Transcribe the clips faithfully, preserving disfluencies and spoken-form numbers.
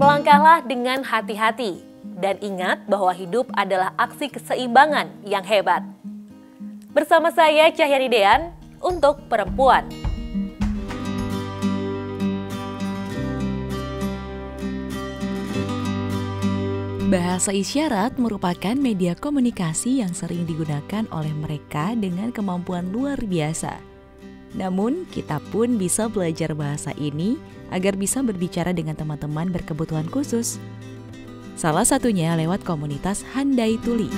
Melangkahlah dengan hati-hati dan ingat bahwa hidup adalah aksi keseimbangan yang hebat. Bersama saya Cahyani Dean untuk Perempuan. Bahasa isyarat merupakan media komunikasi yang sering digunakan oleh mereka dengan kemampuan luar biasa. Namun, kita pun bisa belajar bahasa ini agar bisa berbicara dengan teman-teman berkebutuhan khusus. Salah satunya lewat komunitas Handai Tuli.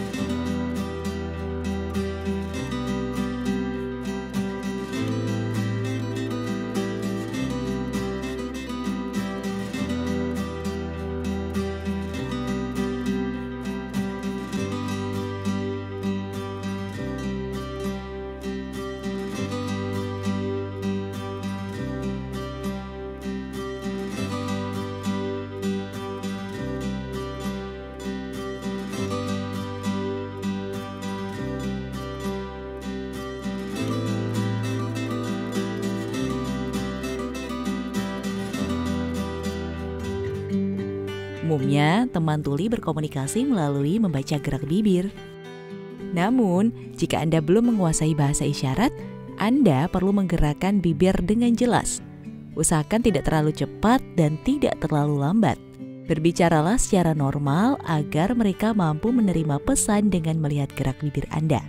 Umumnya, teman tuli berkomunikasi melalui membaca gerak bibir. Namun, jika Anda belum menguasai bahasa isyarat, Anda perlu menggerakkan bibir dengan jelas. Usahakan tidak terlalu cepat dan tidak terlalu lambat. Berbicaralah secara normal agar mereka mampu menerima pesan dengan melihat gerak bibir Anda.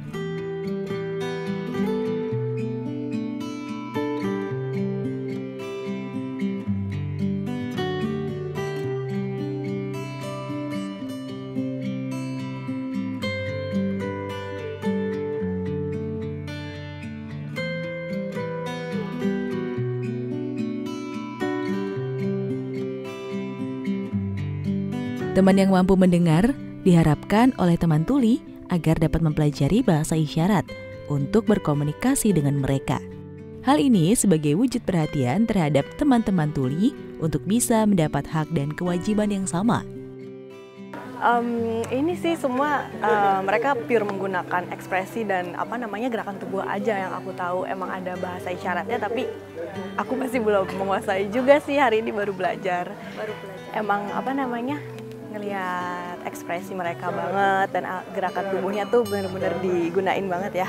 Teman yang mampu mendengar diharapkan oleh teman tuli agar dapat mempelajari bahasa isyarat untuk berkomunikasi dengan mereka. Hal ini sebagai wujud perhatian terhadap teman-teman tuli untuk bisa mendapat hak dan kewajiban yang sama. Um, ini sih semua uh, mereka pure menggunakan ekspresi dan apa namanya gerakan tubuh aja yang aku tahu. Emang ada bahasa isyaratnya tapi aku masih belum menguasai juga sih, hari ini baru belajar. Baru belajar. Emang apa namanya? Ngelihat ekspresi mereka banget dan gerakan tubuhnya tuh benar-benar digunain banget ya.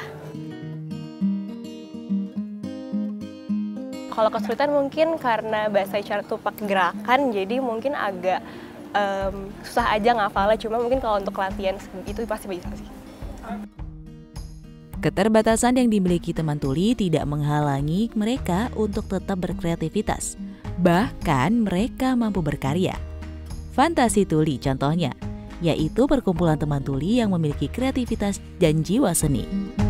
Kalau kesulitan mungkin karena bahasa isyarat tuh pakai gerakan, jadi mungkin agak um, susah aja ngafalnya. Cuma mungkin kalau untuk latihan itu pasti bisa sih. Keterbatasan yang dimiliki teman tuli tidak menghalangi mereka untuk tetap berkreativitas. Bahkan mereka mampu berkarya. Fantasi Tuli contohnya, yaitu perkumpulan teman tuli yang memiliki kreativitas dan jiwa seni.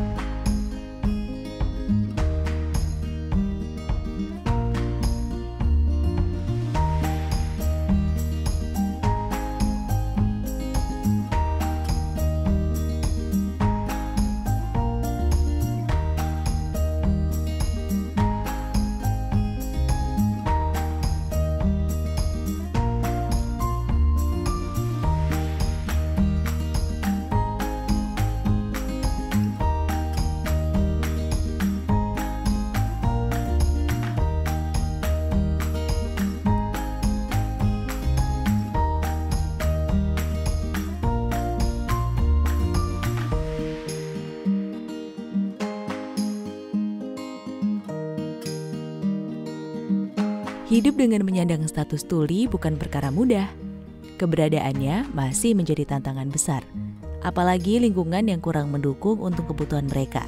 Hidup dengan menyandang status tuli bukan perkara mudah. Keberadaannya masih menjadi tantangan besar, apalagi lingkungan yang kurang mendukung untuk kebutuhan mereka.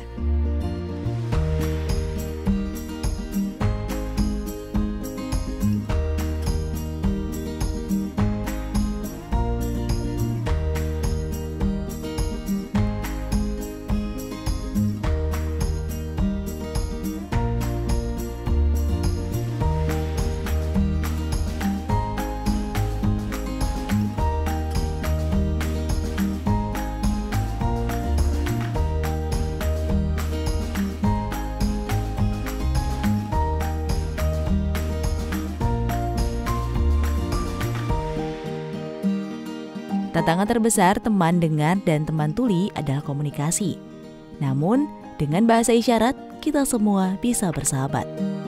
Tantangan terbesar teman dengar dan teman tuli adalah komunikasi. Namun, dengan bahasa isyarat, kita semua bisa bersahabat.